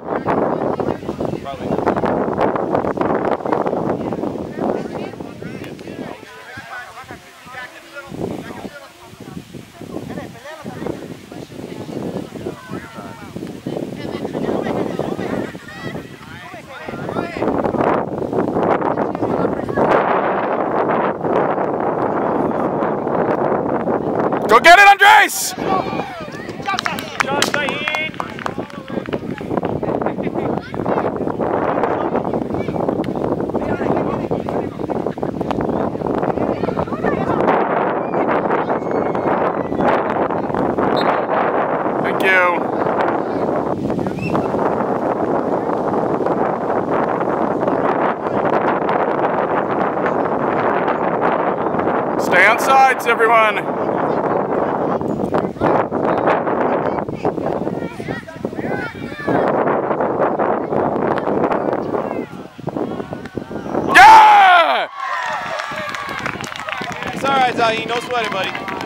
Go get it, Andres! Thank you. Stay on sides, everyone. It's all right, Zaheen. No sweating, buddy.